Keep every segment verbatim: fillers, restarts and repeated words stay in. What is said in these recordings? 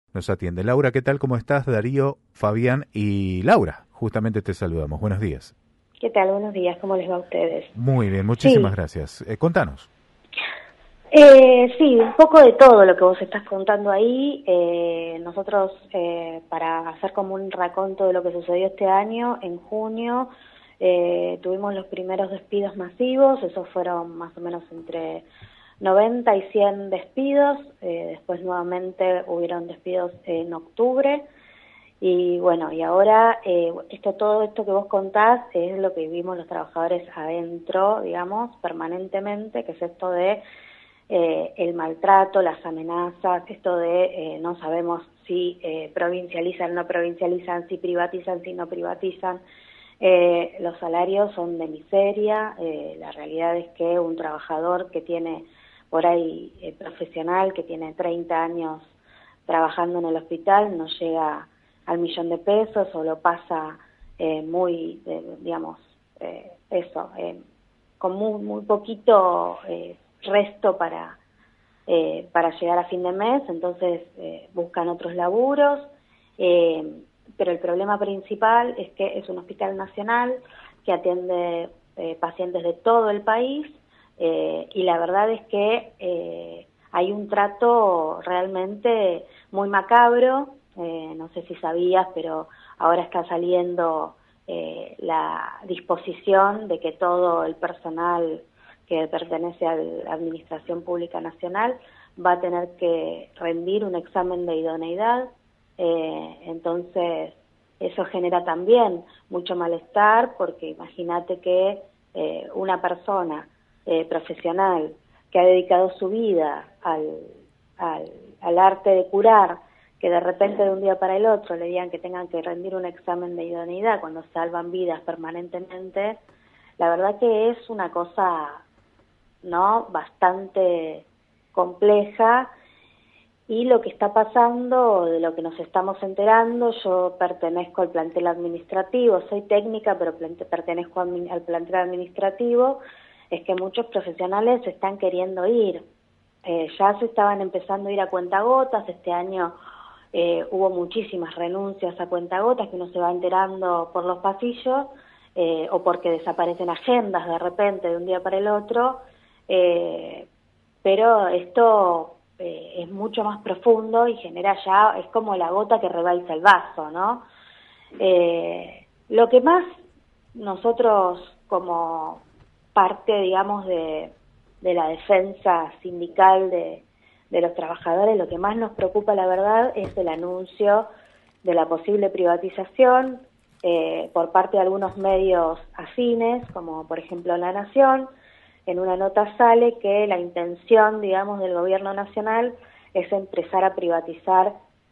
Nos atiende. Laura, ¿qué tal? ¿Cómo estás? Darío, Fabián y Laura. Justamente te saludamos. Buenos días. ¿Qué tal? Buenos días. ¿Cómo les va a ustedes? Muy bien, muchísimas Sí. gracias. Eh, contanos. Eh, sí, un poco de todo lo que vos estás contando ahí. Eh, nosotros, eh, para hacer como un raconto de lo que sucedió este año, en junio eh, tuvimos los primeros despidos masivos. Esos fueron más o menos entre noventa y cien despidos. Eh, después nuevamente hubieron despidos en octubre. Y bueno, y ahora eh, esto, todo esto que vos contás es lo que vivimos los trabajadores adentro, digamos, permanentemente, que es esto de eh, el maltrato, las amenazas, esto de eh, no sabemos si eh, provincializan, no provincializan, si privatizan, si no privatizan. Eh, los salarios son de miseria. Eh, la realidad es que un trabajador que tiene por ahí eh, profesional, que tiene treinta años trabajando en el hospital, no llega al millón de pesos o lo pasa eh, muy, eh, digamos, eh, eso, eh, con muy, muy poquito eh, resto para, eh, para llegar a fin de mes. Entonces eh, buscan otros laburos, eh, pero el problema principal es que es un hospital nacional que atiende eh, pacientes de todo el país, eh, y la verdad es que eh, hay un trato realmente muy macabro. Eh, no sé si sabías, pero ahora está saliendo eh, la disposición de que todo el personal que pertenece a la Administración Pública Nacional va a tener que rendir un examen de idoneidad. Eh, entonces, eso genera también mucho malestar, porque imagínate que eh, una persona eh, profesional que ha dedicado su vida al, al, al arte de curar, que de repente de un día para el otro le digan que tengan que rendir un examen de idoneidad cuando salvan vidas permanentemente, la verdad que es una cosa, ¿no?, bastante compleja. Y lo que está pasando, de lo que nos estamos enterando, yo pertenezco al plantel administrativo, soy técnica, pero pertenezco al plantel administrativo, es que muchos profesionales se están queriendo ir. Eh, ya se estaban empezando a ir a cuentagotas. Este año Eh, hubo muchísimas renuncias a cuentagotas que uno se va enterando por los pasillos, eh, o porque desaparecen agendas de repente de un día para el otro, eh, pero esto eh, es mucho más profundo y genera ya, es como la gota que rebalsa el vaso, ¿no? Eh, lo que más nosotros, como parte, digamos, de, de la defensa sindical de de los trabajadores, lo que más nos preocupa, la verdad, es el anuncio de la posible privatización eh, por parte de algunos medios afines, como por ejemplo La Nación. En una nota sale que la intención, digamos, del gobierno nacional es empezar a privatizar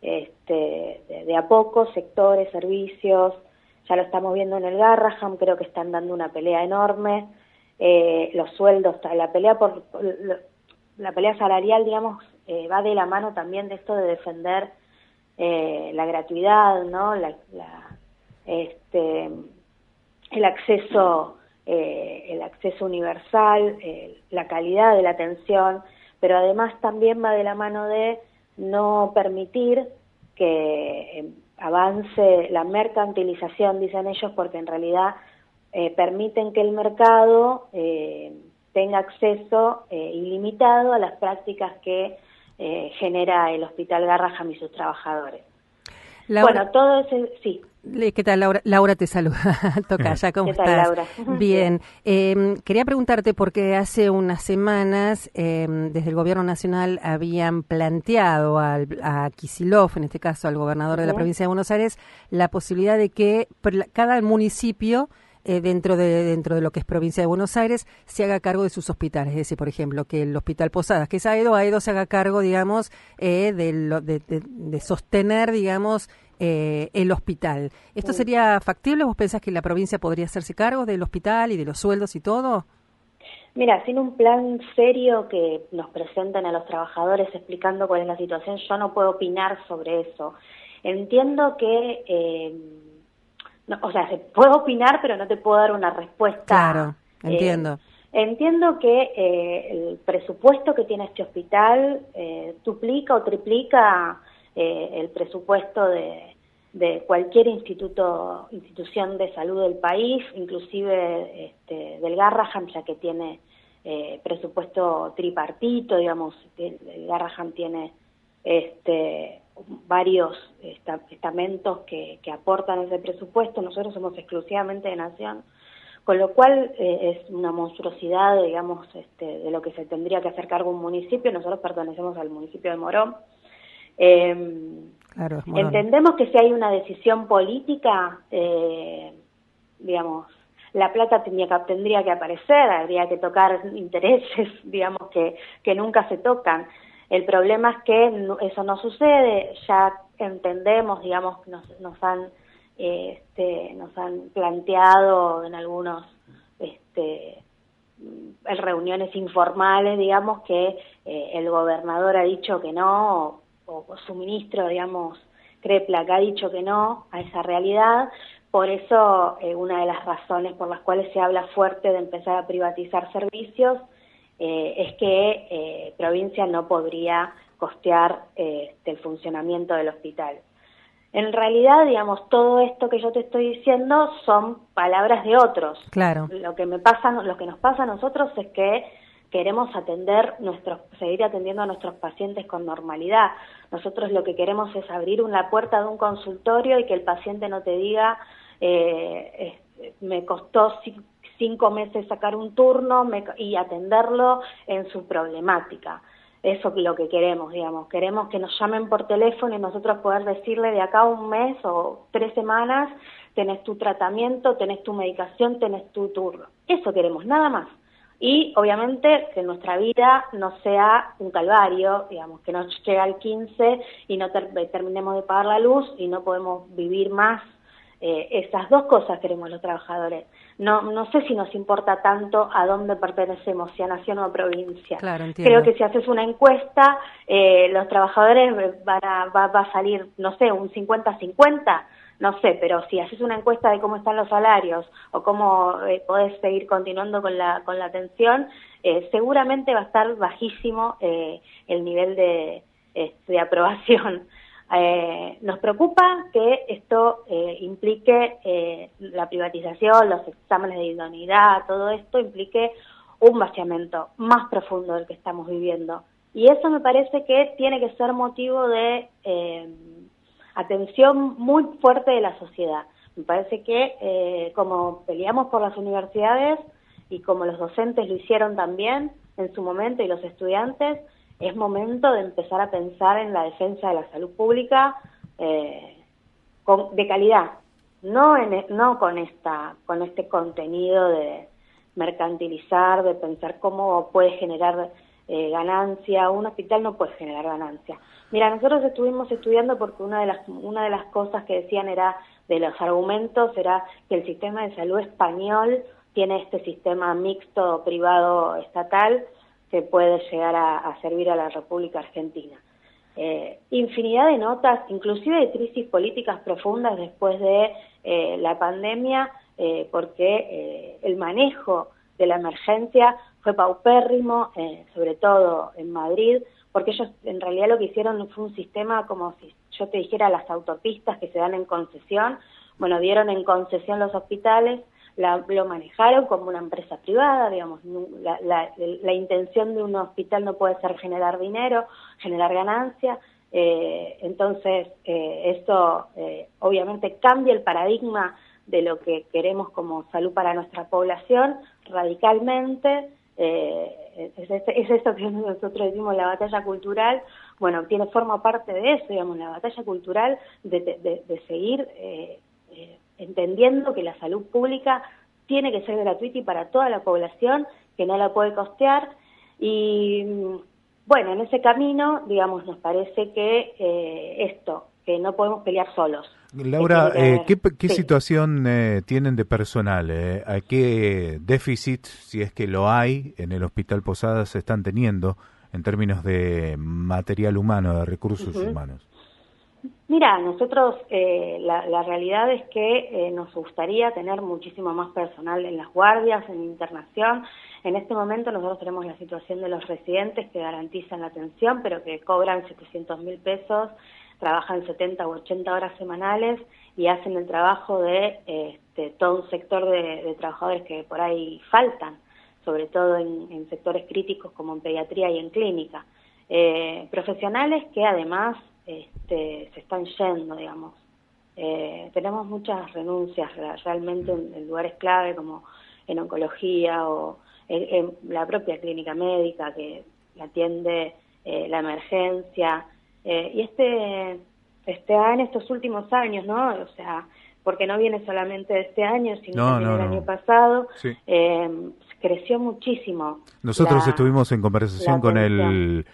este, de, de a poco sectores, servicios. Ya lo estamos viendo en el Garrahan, creo que están dando una pelea enorme. Eh, los sueldos, la pelea por... por la pelea salarial, digamos, eh, va de la mano también de esto de defender eh, la gratuidad, ¿no? La, la, este, el acceso, eh, el acceso universal, eh, la calidad de la atención, pero además también va de la mano de no permitir que eh, avance la mercantilización, dicen ellos, porque en realidad eh, permiten que el mercado eh, tenga acceso eh, ilimitado a las prácticas que eh, genera el Hospital Garrahan y sus trabajadores. Laura, bueno, todo ese... Sí. ¿Qué tal, Laura? Laura te saluda. Tocaya, ¿cómo ¿Qué tal, estás? Laura? Bien. Eh, quería preguntarte porque hace unas semanas eh, desde el Gobierno Nacional habían planteado al, a Kicillof, en este caso al gobernador uh-huh. de la provincia de Buenos Aires, la posibilidad de que cada municipio Eh, dentro de dentro de lo que es provincia de Buenos Aires, se haga cargo de sus hospitales. Es decir, por ejemplo, que el Hospital Posadas, que es AEDO, AEDO se haga cargo, digamos, eh, de, lo, de, de, de sostener, digamos, eh, el hospital. ¿Esto sería factible? ¿Vos pensás que la provincia podría hacerse cargo del hospital y de los sueldos y todo? Mira, sin un plan serio que nos presenten a los trabajadores explicando cuál es la situación, yo no puedo opinar sobre eso. Entiendo que... Eh, No, o sea, se puede opinar, pero no te puedo dar una respuesta. Claro, entiendo. Eh, entiendo que eh, el presupuesto que tiene este hospital eh, duplica o triplica eh, el presupuesto de, de cualquier instituto institución de salud del país, inclusive este, del Garrahan, ya que tiene eh, presupuesto tripartito, digamos, el, el Garrahan tiene este, varios estamentos que, que aportan ese presupuesto. Nosotros somos exclusivamente de Nación, con lo cual eh, es una monstruosidad, digamos, este, de lo que se tendría que hacer cargo un municipio. Nosotros pertenecemos al municipio de Morón. Eh, claro, es Morón. Entendemos que si hay una decisión política, eh, digamos, la plata tendría que, tendría que aparecer, habría que tocar intereses, digamos, que, que nunca se tocan. El problema es que no, eso no sucede. Ya entendemos, digamos, que nos, nos han Este, nos han planteado en algunos este, en reuniones informales, digamos, que eh, el gobernador ha dicho que no, o, o su ministro, digamos, Kreplak ha dicho que no a esa realidad. Por eso, eh, una de las razones por las cuales se habla fuerte de empezar a privatizar servicios eh, es que eh, provincia no podría costear eh, el funcionamiento del hospital. En realidad, digamos, todo esto que yo te estoy diciendo son palabras de otros. Claro. Lo que me pasa, lo que nos pasa a nosotros es que queremos atender nuestros, seguir atendiendo a nuestros pacientes con normalidad. Nosotros lo que queremos es abrir una puerta de un consultorio y que el paciente no te diga, eh, eh, me costó cinco meses sacar un turno me, y atenderlo en su problemática. Eso es lo que queremos, digamos. Queremos que nos llamen por teléfono y nosotros poder decirle de acá a un mes o tres semanas, tenés tu tratamiento, tenés tu medicación, tenés tu turno. Eso queremos, nada más. Y obviamente que nuestra vida no sea un calvario, digamos, que nos llegue al quince y no ter terminemos de pagar la luz y no podemos vivir más. Eh, esas dos cosas queremos los trabajadores. No, no sé si nos importa tanto a dónde pertenecemos, si a nación o a provincia. Claro, entiendo. Creo que si haces una encuesta, eh, los trabajadores van a, va, va a salir, no sé, un cincuenta cincuenta, no sé, pero si haces una encuesta de cómo están los salarios o cómo eh, podés seguir continuando con la, con la atención, eh, seguramente va a estar bajísimo eh, el nivel de, eh, de aprobación. Eh, nos preocupa que esto eh, implique eh, la privatización, los exámenes de idoneidad, todo esto implique un vaciamiento más profundo del que estamos viviendo. Y eso me parece que tiene que ser motivo de eh, atención muy fuerte de la sociedad. Me parece que eh, como peleamos por las universidades y como los docentes lo hicieron también en su momento y los estudiantes, es momento de empezar a pensar en la defensa de la salud pública eh, con, de calidad, no, en, no con, esta, con este contenido de mercantilizar, de pensar cómo puede generar eh, ganancia. Un hospital no puede generar ganancia. Mira, nosotros estuvimos estudiando porque una de las una de las cosas que decían era, de los argumentos, era que el sistema de salud español tiene este sistema mixto privado-estatal que puede llegar a, a servir a la República Argentina. Eh, infinidad de notas, inclusive de crisis políticas profundas después de eh, la pandemia, eh, porque eh, el manejo de la emergencia fue paupérrimo, eh, sobre todo en Madrid, porque ellos en realidad lo que hicieron fue un sistema como si yo te dijera las autopistas que se dan en concesión. Bueno, dieron en concesión los hospitales, La, lo manejaron como una empresa privada, digamos, la, la, la intención de un hospital no puede ser generar dinero, generar ganancia, eh, entonces eh, eso eh, obviamente cambia el paradigma de lo que queremos como salud para nuestra población radicalmente. eh, es, es, es eso que nosotros decimos la batalla cultural. Bueno, tiene forma parte de eso, digamos, la batalla cultural de, de, de seguir eh, eh, entendiendo que la salud pública tiene que ser gratuita y para toda la población, que no la puede costear. Y bueno, en ese camino, digamos, nos parece que eh, esto, que no podemos pelear solos. Laura, que eh, ¿qué, qué sí. situación eh, tienen de personal? Eh? ¿A qué déficit, si es que lo hay, en el Hospital Posadas se están teniendo en términos de material humano, de recursos uh-huh. humanos? Mira, nosotros eh, la, la realidad es que eh, nos gustaría tener muchísimo más personal en las guardias, en internación. En este momento nosotros tenemos la situación de los residentes que garantizan la atención, pero que cobran setecientos mil pesos trabajan setenta u ochenta horas semanales y hacen el trabajo de este, todo un sector de, de trabajadores que por ahí faltan, sobre todo en, en sectores críticos como en pediatría y en clínica. Eh, profesionales que además este, se están yendo, digamos. Eh, tenemos muchas renuncias realmente en, en lugares clave como en oncología o en, en la propia clínica médica que atiende eh, la emergencia. Eh, y este, este año, estos últimos años, ¿no? O sea, porque no viene solamente de este año, sino no, también no, del no. año pasado, sí. eh, creció muchísimo. Nosotros la, estuvimos en conversación con el,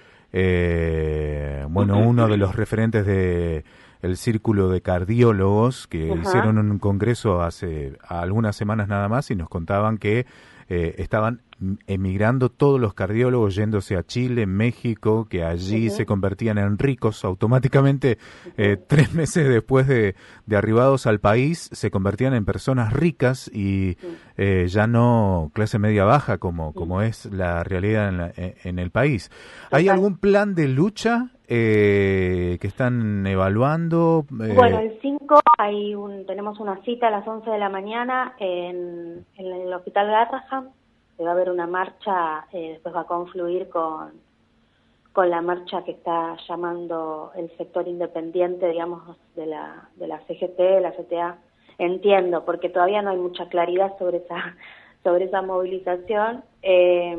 eh, bueno, uno de los referentes de el Círculo de Cardiólogos que uh-huh. hicieron un congreso hace algunas semanas nada más y nos contaban que eh, estaban emigrando todos los cardiólogos yéndose a Chile, México, que allí uh-huh. se convertían en ricos automáticamente. Uh-huh. eh, tres meses después de, de arribados al país se convertían en personas ricas y uh-huh. eh, ya no clase media baja como, como uh-huh. es la realidad en, la, en el país. ¿Hay okay. algún plan de lucha eh, que están evaluando? Eh... Bueno, el cinco hay un, tenemos una cita a las once de la mañana en, en el Hospital Garrahan. Va a haber una marcha, eh, después va a confluir con, con la marcha que está llamando el sector independiente, digamos, de la, de la C G T, la C T A. Entiendo, porque todavía no hay mucha claridad sobre esa, sobre esa movilización. Eh,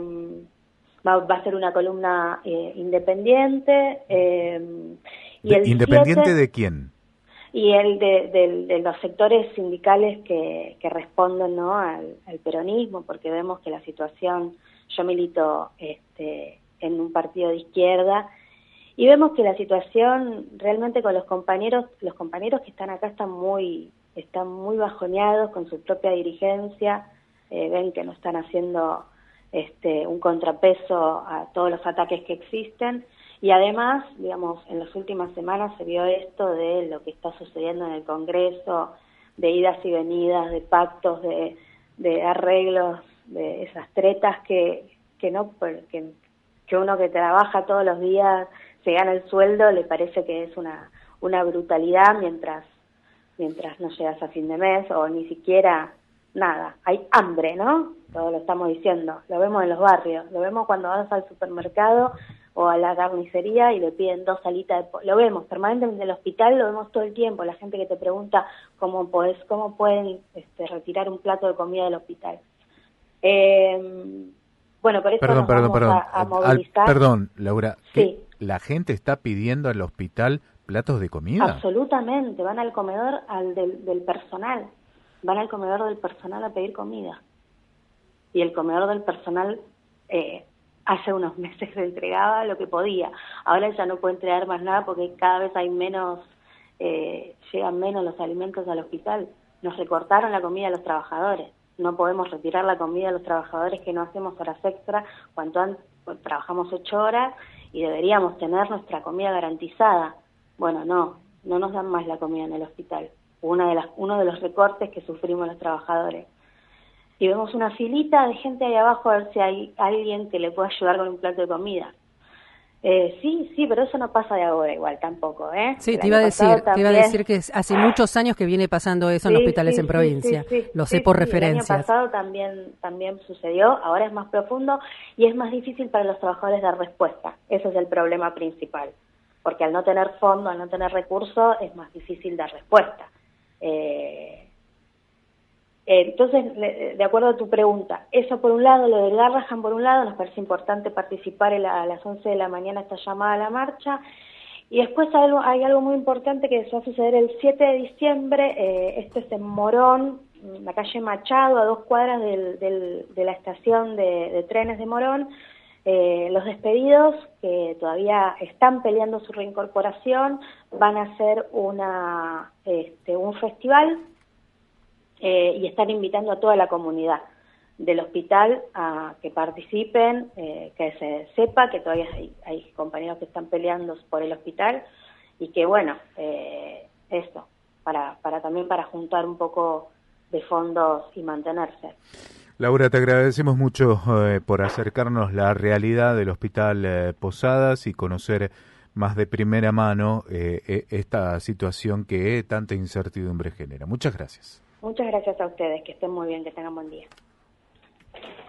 va, va a ser una columna eh, independiente. Eh, y el ¿Independiente siete, de quién? Y el de, de, de los sectores sindicales que, que responden, ¿no?, al, al peronismo, porque vemos que la situación, yo milito este, en un partido de izquierda, y vemos que la situación realmente con los compañeros, los compañeros que están acá están muy, están muy bajoneados con su propia dirigencia, eh, ven que no están haciendo este, un contrapeso a todos los ataques que existen. Y además, digamos, en las últimas semanas se vio esto de lo que está sucediendo en el Congreso, de idas y venidas, de pactos, de, de arreglos, de esas tretas que, que no, que, que uno que trabaja todos los días se gana el sueldo, le parece que es una, una brutalidad mientras, mientras no llegas a fin de mes o ni siquiera nada. Hay hambre, ¿no? Todo lo estamos diciendo, lo vemos en los barrios, lo vemos cuando vas al supermercado o a la carnicería y le piden dos alitas de pollo. Lo vemos permanentemente en el hospital, lo vemos todo el tiempo, la gente que te pregunta cómo podés, cómo pueden este, retirar un plato de comida del hospital. Eh, bueno, por eso perdón, nos perdón, vamos perdón. A, a movilizar. Al, perdón, Laura, sí. ¿la gente está pidiendo al hospital platos de comida? Absolutamente, van al comedor al del, del personal, van al comedor del personal a pedir comida. Y el comedor del personal... Eh, hace unos meses se entregaba lo que podía. Ahora ya no puede entregar más nada porque cada vez hay menos, eh, llegan menos los alimentos al hospital. Nos recortaron la comida a los trabajadores. No podemos retirar la comida a los trabajadores que no hacemos horas extra, cuanto antes trabajamos ocho horas y deberíamos tener nuestra comida garantizada. Bueno, no, no nos dan más la comida en el hospital. Una de las, uno de los recortes que sufrimos los trabajadores. Y vemos una filita de gente ahí abajo a ver si hay alguien que le pueda ayudar con un plato de comida. Eh, sí, sí, pero eso no pasa de ahora igual tampoco, ¿eh? Sí, te iba, a decir, también... te iba a decir que hace muchos años que viene pasando eso en sí, hospitales sí, en provincia. Sí, sí, Lo sé sí, por sí, referencias. El año pasado también, también sucedió, ahora es más profundo y es más difícil para los trabajadores dar respuesta. Ese es el problema principal, porque al no tener fondo, al no tener recursos, es más difícil dar respuesta. Eh... Entonces, de acuerdo a tu pregunta, eso por un lado, lo del Garrahan por un lado, nos parece importante participar en la, a las once de la mañana esta llamada a la marcha, y después hay algo, hay algo muy importante que se va a suceder el siete de diciembre, eh, este es en Morón, en la calle Machado, a dos cuadras del, del, de la estación de, de trenes de Morón. Eh, los despedidos, que todavía están peleando su reincorporación, van a hacer una, este, un festival, Eh, y están invitando a toda la comunidad del hospital a que participen, eh, que se sepa que todavía hay, hay compañeros que están peleando por el hospital y que bueno, eh, eso, para, para también para juntar un poco de fondos y mantenerse. Laura, te agradecemos mucho eh, por acercarnos la realidad del Hospital eh, Posadas y conocer más de primera mano eh, esta situación que tanta incertidumbre genera. Muchas gracias. Muchas gracias a ustedes, que estén muy bien, que tengan buen día.